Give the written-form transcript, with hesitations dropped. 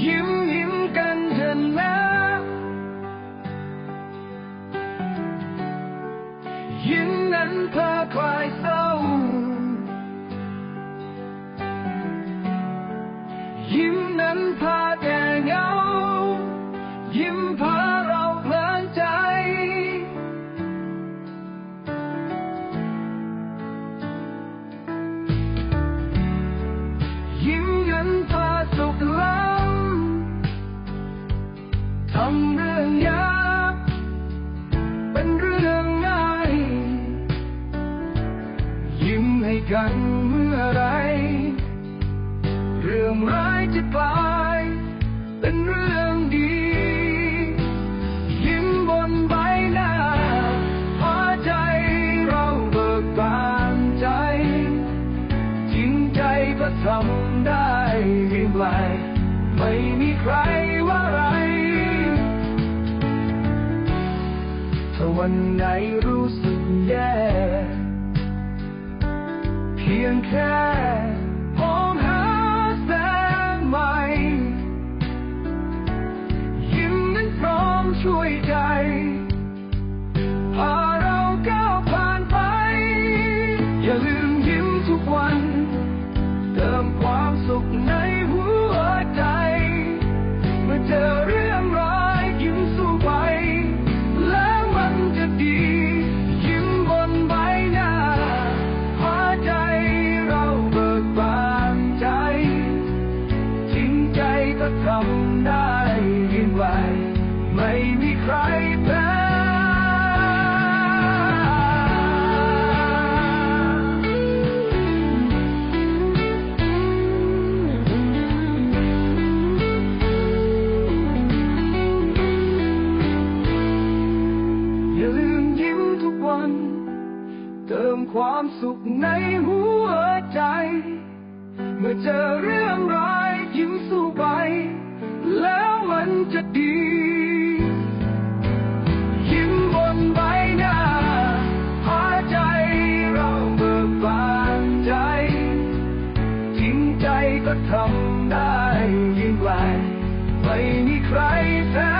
ยิ้มยิ้มกันเถอะนะยิ้มนั้นพาคลายเศร้ายิ้มนั้นพาแก้เหงายิ้มพาเราเพลินใจยิ้มนั้นพาสุขล้ำทำเรื่องยากเป็นเรื่องง่ายยิ้มให้กันเมื่อไรเรื่องร้ายจะกลายเป็นเรื่องดียิ้มบนใบหน้าพาใจเราเบิกบานใจจริงใจก็ทำได้ยิ้มไหลไม่มีใครว่าไรถ้าวันไหนรู้สึกแย่เพียงแค่มองหาแสงใหม่ยิ้มนั้นพร้อมช่วยใจพาเราก้าวผ่านไปอย่าลืมยิ้มทุกวันเติมความสุขในหัวใจเมื่อเจอเรื่องร้ายยิ้มสู้ไปแล้วมันจะดียิ้มบนใบหน้าพาใจเราเบิกบานใจจริงใจก็ทำได้ยิ้มไหวไม่มีใครแพ้อย่าลืมยิ้มทุกวันเติมความสุขในหัวใจเมื่อเจอเรื่องร้ายยิ้มสู้ไปแล้วมันจะดียิ้มบนใบหน้าพาใจเราเบิกบานใจจริงใจก็ทำได้ยิ้มไหวไม่มีใครแพ้